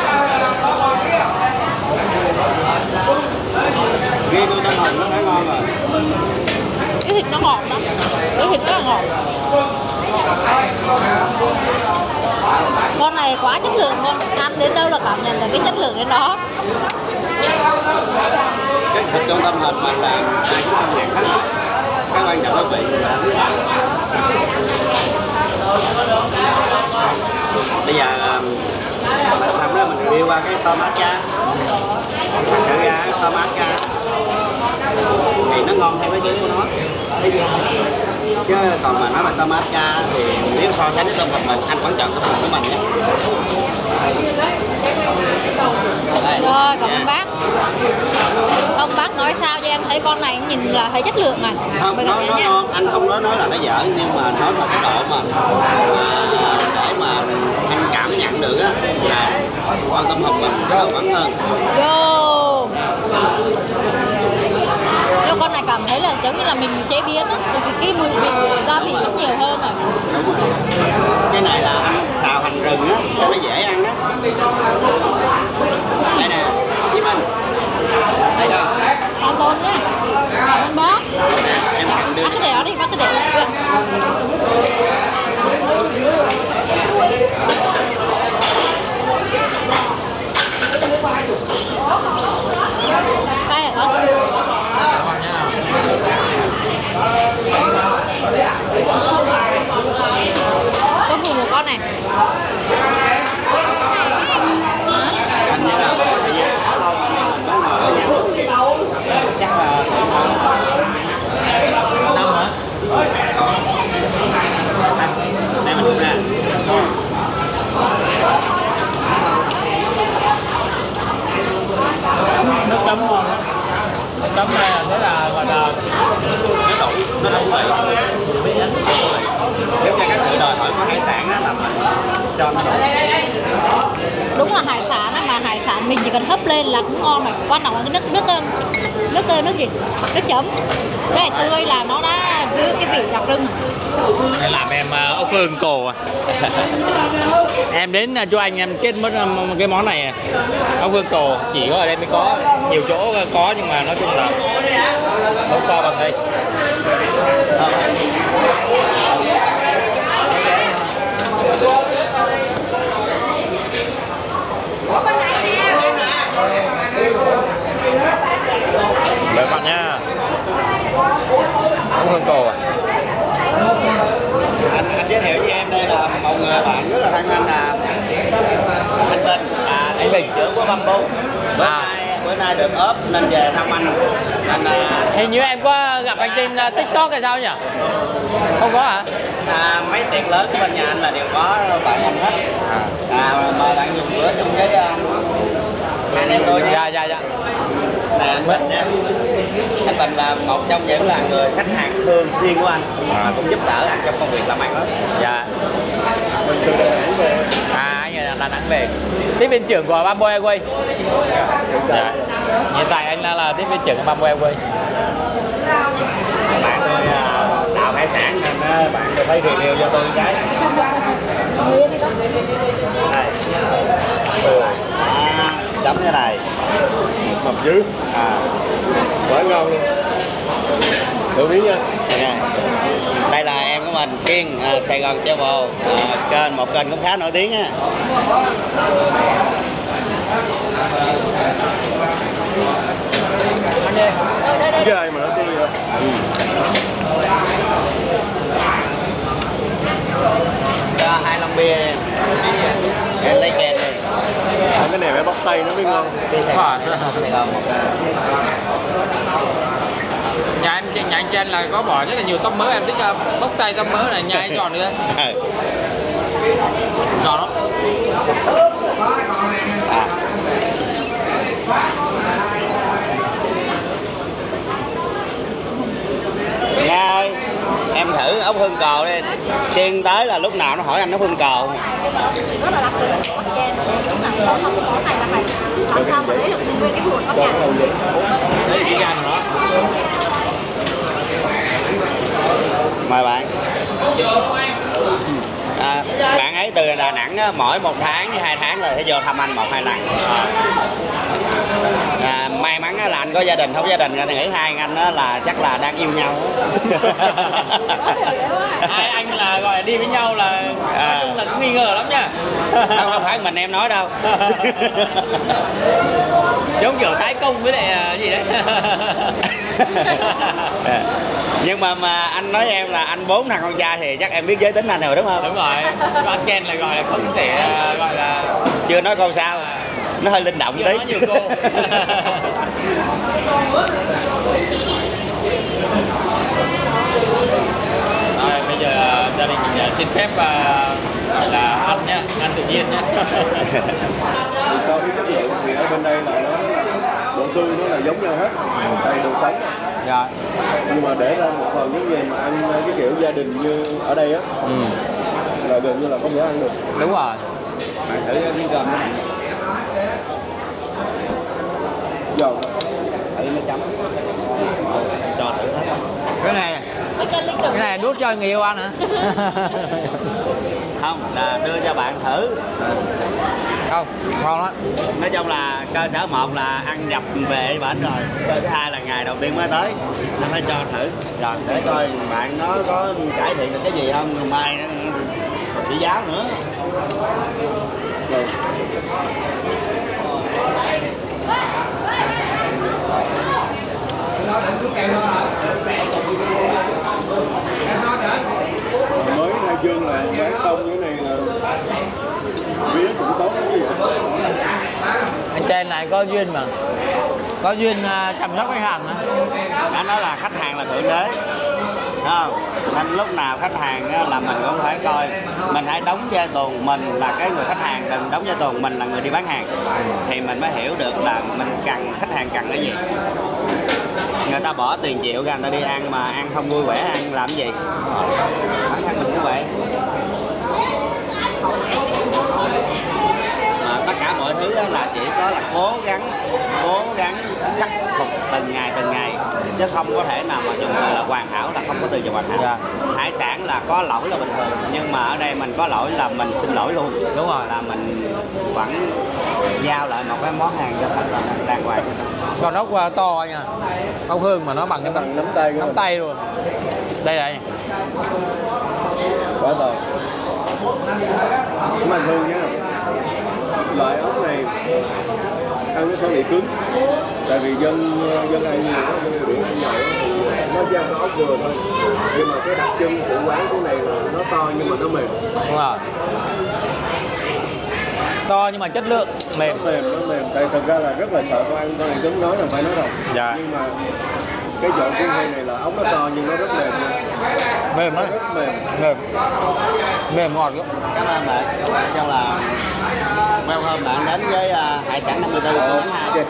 Ghi tôi tôm hùm nó đã ngon rồi. Cái thịt nó ngọt lắm. Cái thịt rất là ngọt. Con này quá chất lượng luôn. Ăn đến đâu là cảm nhận được cái chất lượng đến đó. Cái thịt trong tôm hùm mình là ai cũng không nhận hết. Cái quan trọng là vị. Bây giờ làm đó mình review qua cái tôm át cá. Thử ra tôm át cá thì nó ngon theo cái chữ của nó, chứ còn mà nói mà tôm át cá thì nếu so sánh với tôm hùm mình, anh vẫn chọn tôm hùm của mình nhé. Rồi, cảm ơn bác. Ông bác nói sao cho em thấy con này nhìn là thấy chất lượng này. Không, nó ngon, anh không nói là nó dở, nhưng mà nói là cái độ mà để mà anh cảm nhận được á là con tôm hùm mình rất là mặn hơn. Vô. Nhưng con này cảm thấy là giống như là mình chế biến á, rồi cái mùi vị gia vị nó nhiều hơn rồi. Đúng rồi. Cái này là ăn xào hành rừng á, cho nó dễ ăn á. Đây nè, Chí Minh. Đây đâu? Cảm ơn nhé. Cảm ơn bác. Em cầm đưa. Bác cái để đó đi, bác cái để đó. Cay hả con? Có mùi của con này. Anh như là bây giờ chắc là năm hả? Đây mình ra. Nước chấm ngon. Nước chấm này thế là gọi là Nó đủ vậy. Giống như cái sự đòi hỏi của hải sản á là mình cho nó đủ. Đúng là hải sản á, mà hải sản mình chỉ cần hấp lên là cũng ngon rồi. Quan trọng là cái nước gì? Nước chấm. Cái này tươi là nó đã giữ cái vị đặc trưng. Để làm em ốc hương cổ à. Em đến cho anh em kết mất cái món này ốc hương cổ chỉ có ở đây mới có, nhiều chỗ có nhưng mà nói chung là không to bằng đây. Mời bạn nha. Ốc hương cổ à. Anh giới thiệu với em đây là một người bạn rất là thân anh là anh Bình, anh Bình trưởng của Bamboo. Bữa nay được ốp nên về thăm anh. Hình như em có gặp anh trên TikTok hay sao nhỉ? Không có hả? Mấy tiệc lớn bên nhà anh là đều có bạn anh hết. Mời bạn dùng bữa chung với anh em tôi nha. Dạ. Nè anh Bình nha. Anh Bình là một trong những là người khách hàng thường xuyên của anh, cũng giúp đỡ anh trong công việc làm ăn đó. Dạ. Mình từ Đà Nẵng về. Anh ở Đà Nẵng về. Tiếp viên trưởng của Bamboo Airways. Dạ. Hiện tại anh là tiếp viên trưởng của Bamboo Airways. Bạn tôi đào hải sản nên bạn tôi thấy review cho tôi cái. Đây. Chấm thế này. Mập dữ. Quá ngon luôn. Thử miếng nha. Đây là em của mình Kiên, Sài Gòn Travel, một kênh cũng khá nổi tiếng á. Anh ơi. Cái ai mà nó tươi vậy? Cho 2 lon bia em lấy kèm đi. Cái này phải bóc tay nó mới ngon. Sài Gòn một Nhà anh trên là có bỏ rất là nhiều tôm mỡ, em thích bốc tay tôm mỡ này nhai giòn nữa. Giòn lắm. Nga ơi, em thử ốc hương cò đi. Chiên tới là lúc nào nó hỏi anh ốc hương cò. Rất là đặc biệt của Bắc Giang. Lúc nào cũng có cái món này là phải làm sao mà lấy được nguyên cái mùi Bắc Giang. Đấy là cái gan của nó. Mời bạn. Bạn ấy từ Đà Nẵng á, mỗi 1 tháng hay 2 tháng là sẽ vô thăm anh 1-2 lần. May mắn là anh có gia đình, không gia đình thì nghĩ hai anh đó là chắc là đang yêu nhau. Hai anh là gọi là đi với nhau là nói chung là cũng nghi ngờ lắm nha. Không phải mình em nói đâu. Giống kiểu tái công với lại gì đấy. Nhưng mà anh nói em là anh 4 thằng con trai thì chắc em biết giới tính anh rồi đúng không? Đúng rồi. Bác Ken là gọi là không thể gọi là chưa nói câu sao. Nó hơi linh động tí. Chưa nói nhiều cô. Rồi, bây giờ gia đình mình xin phép gọi là ăn nhá, ăn tự nhiên nhá. So với chất lượng thì ở bên đây là nó độ tươi nó là giống nhau hết, đây đồ sống. Dạ. Nhưng mà để ra một phần những gì mà ăn cái kiểu gia đình như ở đây á, là gần như là không thể ăn được. Đúng rồi. Bạn thử miếng cơm đó. Dầu. Thử nó chấm. Cho thử hết không? Cái này đút cho người yêu ăn hả? Không, là đưa cho bạn thử. Không, ngon lắm. Nói chung là cơ sở 1 là ăn nhập về bển rồi. Cơ thứ 2 là ngày đầu tiên mới tới, nên phải cho thử. Rồi. Để coi bạn nó có cải thiện được cái gì không, rồi mai nó chỉ giáo nữa. Rồi. Mới Hải Dương là bán tông như này là vía cũng tốt lắm chứ vậy. Anh trên này có duyên mà. Có duyên chăm sóc khách hàng hả? Đã nói là khách hàng là thượng đế. Đúng không? Nên lúc nào khách hàng á, là mình cũng phải coi, mình hãy đóng vai tuồng, mình là cái người khách hàng, đừng đóng vai tuồng mình là người đi bán hàng, thì mình mới hiểu được là mình cần, khách hàng cần cái gì. Người ta bỏ tiền triệu ra người ta đi ăn mà ăn không vui vẻ, ăn làm cái gì? Bản thân mình cũng vậy. Mà tất cả mọi thứ đó là chỉ có là cố gắng khắc phục từng ngày, chứ không có thể nào mà dùng là hoàn hảo, là không có từ giờ hoàn hảo. Dạ. Hải sản là có lỗi là bình thường, nhưng mà ở đây mình có lỗi là mình xin lỗi luôn. Đúng rồi. Là mình vẫn giao lại một cái món hàng cho thật là đàng hoàng. Con ốc to nha. Ốc hương mà nó bằng cái Bằng nắm tay của nắm mình. tay luôn. Đây đây. Quá to. Cũng anh Hương nhá. Loại ốc này ăn nó sẽ bị cứng. Tại vì dân ăn nhiều đó, dân biển ăn nhậu thì nó chỉ ăn có ốc vừa thôi. Nhưng mà cái đặc trưng của quán cái này là nó to nhưng mà nó mềm. Đúng rồi. To nhưng mà chất lượng mềm. Nó mềm. Tại thực ra là rất là sợ con ăn con này cứng nói là phải nói rồi. Dạ. Nhưng mà cái chỗ của này là ốc nó to nhưng nó rất mềm nha. Mềm đó. Rất mềm. Mềm ngọt lắm. Cảm ơn bạn. Trong là welcome bạn đến với Hải sản 54 của Ok.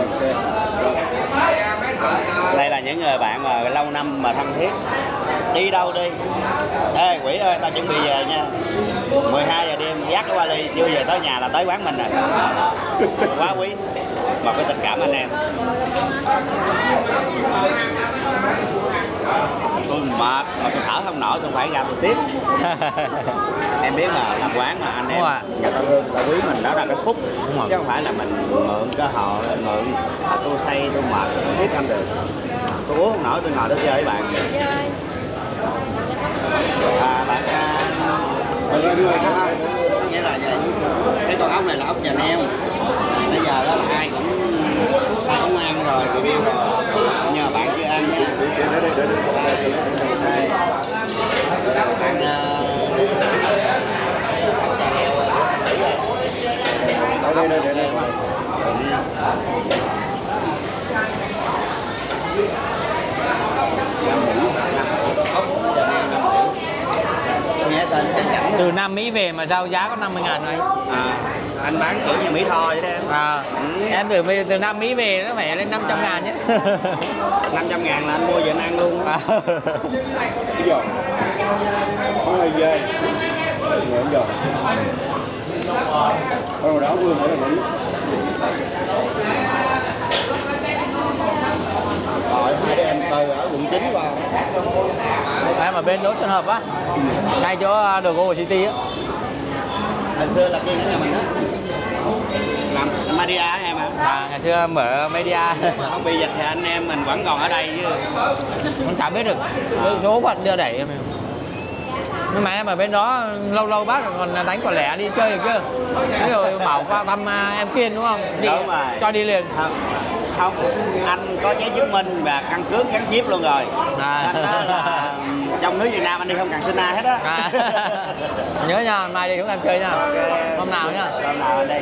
Đây là những người bạn mà lâu năm mà thân thiết. Đi đâu đi. Ê Quỷ ơi, tao chuẩn bị về nha. 12 giờ đêm dắt cái vali chưa về tới nhà là tới quán mình rồi. Quá quý. Một cái tình cảm anh em. Tôi mệt mà tôi thở không nổi, tôi phải ra tôi tiếp. Em biết mà làm quán mà anh em người ta thương, người ta quý mình, đó là cái phúc, chứ không phải là mình mượn cơ hội, mượn tôi say tôi mệt tôi không biết anh được. Tôi uống không nổi tôi ngồi tôi chơi với bạn. Bạn có nghĩa là vậy. Cái con ốc này là ốc già neo. Bây giờ đó là ai cũng ăn rồi, review rồi. Nhờ bạn chưa ăn nha. Đây. Từ Nam Mỹ về mà giao giá có 50.000 thôi. Anh bán kiểu như Mỹ Tho vậy đó em. Em từ Nam Mỹ về nó phải lên 500.000 chứ. 500.000 là anh mua về anh ăn luôn. Cái giò nó hơi dê ngọt giò còn đó vừa mới là ngon nhất. Rồi hai đứa em từ ở quận 9 vào. Em ở bên Đỗ Xuân Hợp á, ngay chỗ The Gold City á. Hồi xưa là kia nhà mình á, làm media em hả? Ngày xưa mở media. Không bị dịch thì anh em mình vẫn còn ở đây chứ. Không chả biết được số phận đưa đẩy em. Nhưng mà em ở bên đó lâu bác còn đánh quả lẻ đi chơi được chứ. Ví dụ bảo qua thăm em Kiên đúng không? Đi, đúng rồi. cho đi liền. Không, anh có giấy chứng minh và căn cước gắn chip luôn rồi. Anh đó là trong nước Việt Nam anh đi không cần xin ai hết á. Nhớ nha, mai đi chúng em chơi nha. Okay. Hôm nào nhá. Hôm nào anh đi.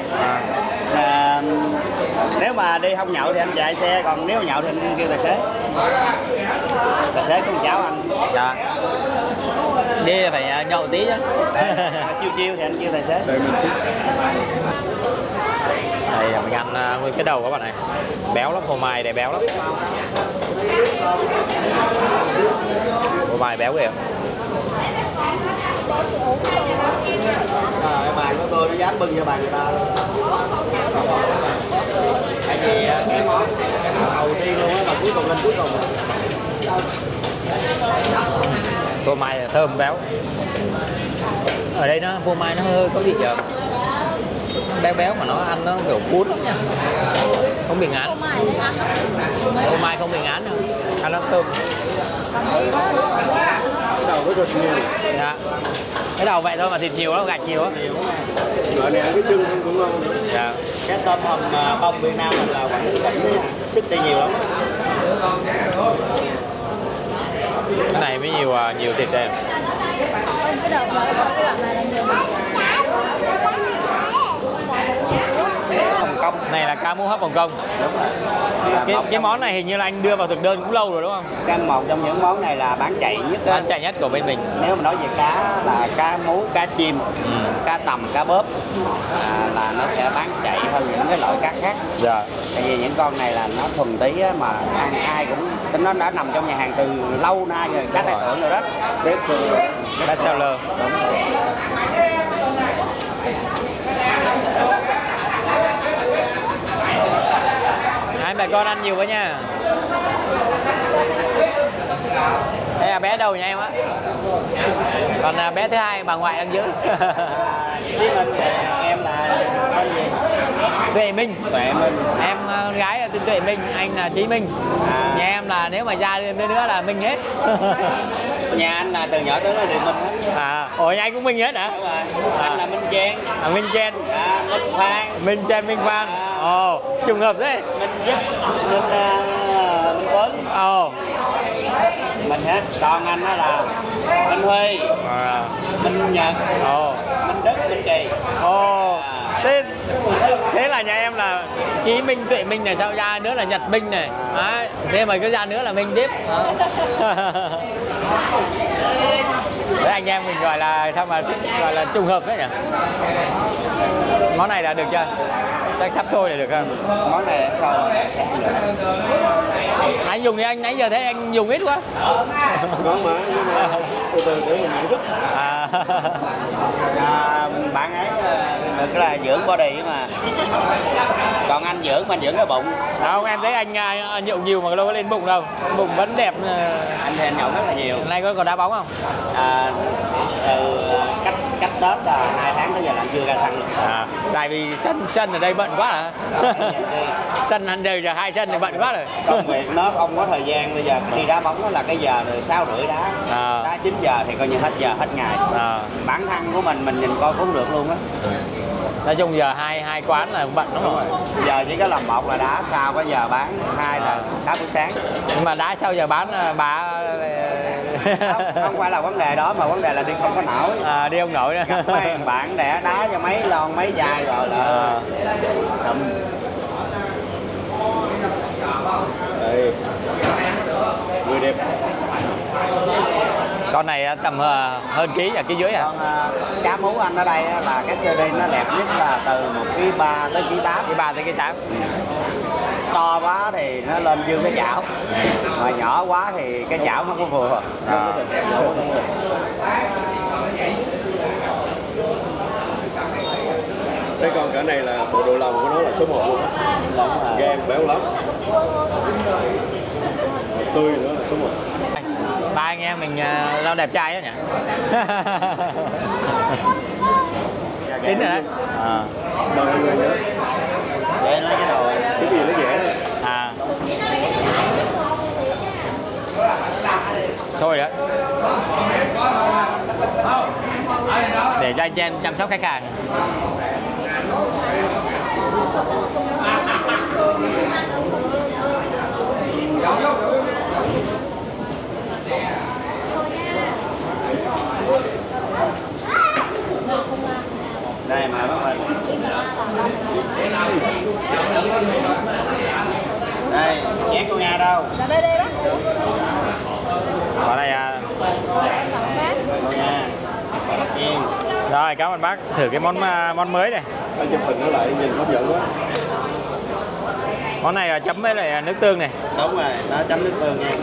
Nếu mà đi không nhậu thì anh chạy xe, còn nếu nhậu thì anh kêu tài xế. Tài xế của cháu anh. Dạ. Đi phải nhậu tí chứ. Chiêu thì anh kêu tài xế. Đây mình xích. Đây mình ăn nguyên cái đầu các bạn này. Béo lắm, phô mai này béo lắm. Phô mai béo kìa. Bài của tôi người nó dám bưng cho bàn người ta luôn. Tại vì cái món đầu tiên luôn á, mà cuối cùng lên cuối cùng. Phô mai thơm béo. Ở đây nó phô mai nó hơi có vị béo béo mà nó ăn nó kiểu cuốn lắm nha, không bị ngán. Phô mai không bị ngán đâu, ăn nó thơm. Đầu với thịt nhiều. Dạ. Cái đầu vậy thôi mà thịt nhiều lắm, gạch nhiều á. Loại này ăn cái chân không cũng ngon. Dạ. Cái tôm hùm bông Việt Nam mình là quảng tỉnh sức đi nhiều lắm. Cái này mới nhiều thịt đây. Cái đầu này là nhiều. Hồng Kông Này là cá mú hấp Hồng Kông. đúng rồi. Cái món này hình như là anh đưa vào thực đơn cũng lâu rồi đúng không? Cái một trong những món này là bán chạy nhất á. Bán chạy nhất của bên mình. Nếu mà nói về cá là cá mú, cá chim, cá tầm, cá bớp là nó sẽ bán chạy hơn những cái loại cá khác. Dạ. Tại vì những con này là nó thuần tí á, mà ăn ai cũng tính nó đã nằm trong nhà hàng từ lâu nay rồi, cá tài tượng rồi đó. Best seller. Đúng rồi. Hai mẹ con ăn nhiều quá nha. Đây là bé đầu nhà em á. Còn bé thứ hai bà ngoại đang giữ. Chí Minh thì em là tên gì? Tuệ Minh. Tuệ Minh. Em con gái là tên Tuệ Minh, anh là Chí Minh. Nhà em là nếu mà ra thêm nữa là Minh hết. Nhà anh là từ nhỏ tới lớn đều Minh hết. Ủa nhà anh cũng Minh hết hả? Đúng rồi. Anh là Minh Chen. Minh Chen. Minh Phan. Minh Chen, Minh Phan. Ồ, trùng hợp đấy. Minh Giúp. Minh Tuấn. Ồ. Mình hết. Còn anh đó là Minh Huy. Minh Nhật. Ồ. Minh Đức, Minh Kỳ. Ồ. Thế là nhà em là Chí Minh, Tuệ Minh này, sao ra nữa là Nhật Minh này. Đấy. Thế mà cứ ra nữa là Minh tiếp. Đấy, anh em mình gọi là sao mà gọi là trùng hợp đấy nhỉ. Món này là được chưa? Chắc sắp sôi là được không? Món này sau Anh dùng thì anh nãy giờ thấy anh dùng ít quá. Ngon mà, nhưng mà từ từ để mình nhận thức. Bạn ấy được là dưỡng body mà. Còn anh dưỡng cái bụng. Không, em thấy anh nhậu nhiều mà đâu có lên bụng đâu. Bụng vẫn đẹp. Anh thì anh nhậu rất là nhiều. Nay có còn đá bóng không? Từ cách Tết là 2 tháng tới giờ là anh chưa ra sân luôn. Tại vì sân ở đây bận quá hả? Sân anh đều giờ 2 sân thì bận quá rồi. Công việc nó không có thời gian, bây giờ khi đá bóng đó là cái giờ từ 6:30 đá. Đá 9 giờ thì coi như hết giờ hết ngày. Bản thân của mình nhìn coi cũng được luôn á. Nói chung giờ hai quán là bận đúng không? Giờ chỉ có làm một là đá sau có giờ bán, hai là đá buổi sáng. Nhưng mà đá sau giờ bán bà không phải là vấn đề đó, mà vấn đề là đi không có nổi. Đi không nổi nữa. Gặp mấy bạn đẻ đá cho mấy lon mấy chai rồi là Đây. Người đẹp. Con này tầm hơn ký là ký dưới hả? Còn cá mú anh ở đây là cái series nó đẹp nhất là từ 1,3 kg tới 1,8 kg. 1,3 tới 1,8 kg. To quá thì nó lên dương cái chảo, mà nhỏ quá thì cái chảo nó không vừa. Thế còn cả này là bộ đồ lòng của nó là số 1 luôn á. Gan béo lắm. Tươi nữa là số 1. Ba anh em mình rau đẹp trai á nhỉ? Tính rồi đấy. Mời mọi người nhớ. Để nó cái đồ Cái gì nó dễ đấy. Sôi đấy. Để cho anh Chen chăm sóc khách hàng. đây mà bác mình đây chén con Nga đâu Đây bác. Ở đây con Nga chiên. Rồi cảm ơn bác. Thử cái món mới này. Anh chụp hình nó lại nhìn hấp dẫn quá. Món này là chấm với lại nước tương này. Đúng rồi, nó chấm nước tương nha.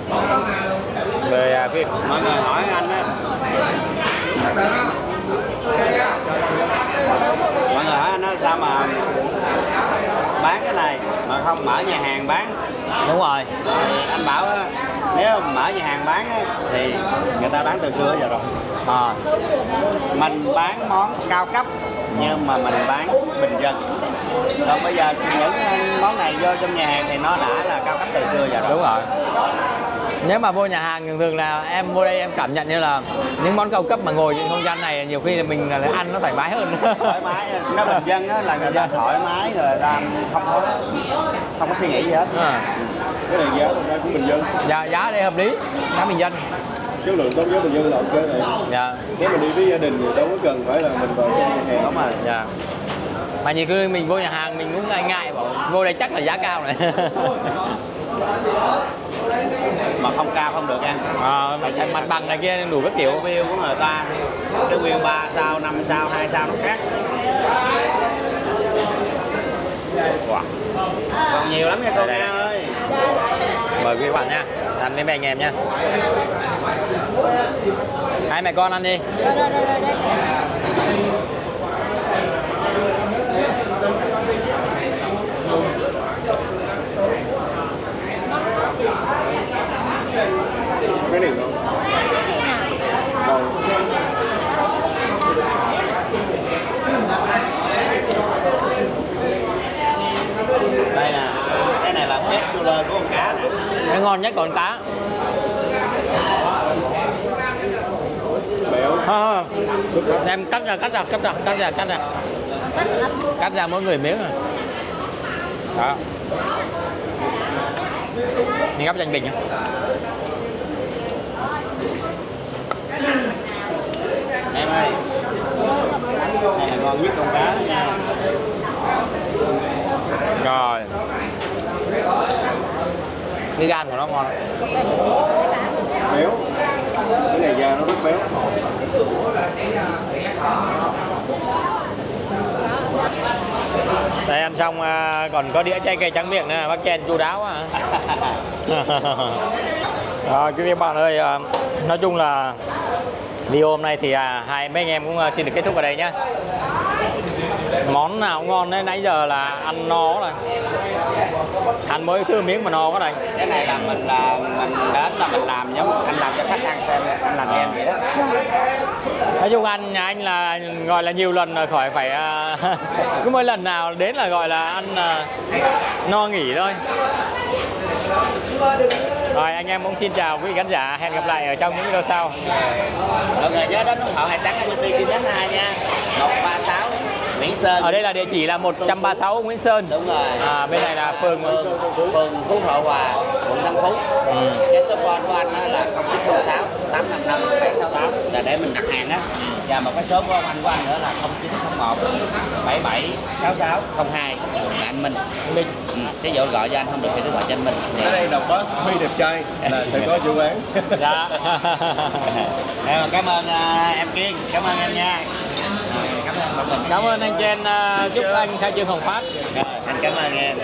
Rồi mọi người hỏi anh á, Mọi người hỏi nó sao mà bán cái này mà không mở nhà hàng bán. Đúng rồi. Thì anh bảo nếu mở nhà hàng bán thì người ta bán từ xưa giờ rồi. Mình bán món cao cấp nhưng mà mình bán bình dân. Còn bây giờ những món này vô trong nhà hàng thì nó đã là cao cấp từ xưa giờ rồi. Đúng rồi. Nếu mà vô nhà hàng thường là em vô đây em cảm nhận như là những món cao cấp mà ngồi trên không gian này nhiều khi là mình là ăn nó thoải mái hơn. Thoải mái, nó bình dân đó, là người ta thoải mái, người ta không có suy nghĩ gì hết. Cái này giá thực ra cũng bình dân. Dạ, giá đây hợp lý, giá bình dân. Chất lượng tốt với bình dân là ok này. Dạ. Nếu mình đi với gia đình thì đâu có cần phải là mình vào trong nhà hàng. Đúng rồi. Dạ. Mà nhiều khi mình vô nhà hàng mình cũng ngại bảo vô đây chắc là giá cao này. Mà không cao không được ăn. Mặt bằng này kia đủ các kiểu. View của người ta, cái view 3 sao, 5 sao, 2 sao nó khác. Wow. Còn nhiều lắm nha cô Nga ơi. Mời quý bạn nha, ăn với mẹ anh em nha. Hai mẹ con ăn đi. Cái này không? Đâu? Đây nè, cái này là bếp sula của con cá nè. Cái ngon nhất con cá. Béo. Em cắt ra mỗi người miếng rồi. Đó. Mình gấp danh bình nhá. Em ơi, này là ngon nhất con cá đó nha. Rồi. Cái gan của nó ngon. Béo. Cái này da nó rất béo. Đây ăn xong còn có đĩa trái cây trắng miệng nữa, bác Ken chu đáo quá. Rồi quý vị bạn ơi, nói chung là video hôm nay thì hai mấy anh em cũng xin được kết thúc ở đây nhé. Món nào cũng ngon đấy, nãy giờ là ăn no rồi. Ăn mỗi thứ miếng mà no quá này. Cái này là mình đến là mình làm giống anh làm cho khách ăn xem, anh làm cho em vậy đó. Nói chung ăn nhà anh là gọi là nhiều lần rồi, khỏi phải cứ mỗi lần nào đến là gọi là ăn no nghỉ thôi. Rồi anh em cũng xin chào quý vị khán giả, hẹn gặp lại ở trong những video sau. Mọi người nhớ đến ủng hộ hải sản công ty chi nhánh 2 nha, 136 Nguyễn Sơn. Ở đây là địa chỉ là 136 Nguyễn Sơn. Đúng rồi. Bên này là phường Phú Thọ Hòa, quận Tân Phú. Cái số phone của anh là 0906 855 768 là để mình đặt hàng á. Và một cái số của anh nữa là 0901 776602 là anh Minh. Ví dụ gọi cho anh không được thì cứ gọi cho anh Minh. Ở đây đọc boss Huy đẹp trai là sẽ có chủ quán. Dạ. Cảm ơn em Kiên, cảm ơn em nha. Cảm ơn anh Chen giúp anh khai trương Hồng Phát. Rồi, anh cảm ơn em.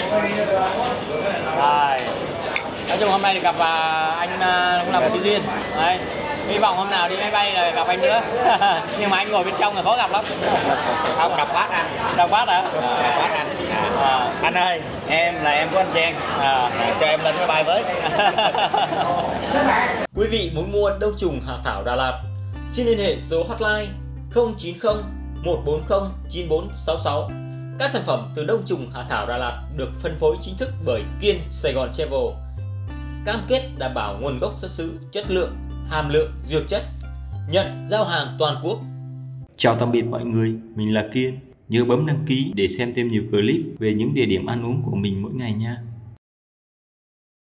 Rồi. Nói chung hôm nay thì gặp anh cũng là một cái duyên. Đấy. Hy vọng hôm nào đi máy bay là gặp anh nữa. Nhưng mà anh ngồi bên trong là khó gặp lắm. Không, gặp bác anh. Gặp bác hả? Gặp bác anh. Anh ơi, em là em của anh Chen. Cho em lên máy bay với. Quý vị muốn mua đông trùng Hà Thảo Đà Lạt, xin liên hệ số hotline 090 140 9466. Các sản phẩm từ đông trùng Hà Thảo Đà Lạt được phân phối chính thức bởi Kiên Sài Gòn Travel. Cam kết đảm bảo nguồn gốc xuất xứ, chất lượng, hàm lượng dược chất, nhận giao hàng toàn quốc. Chào tạm biệt mọi người, mình là Kiên. Nhớ bấm đăng ký để xem thêm nhiều clip về những địa điểm ăn uống của mình mỗi ngày nha.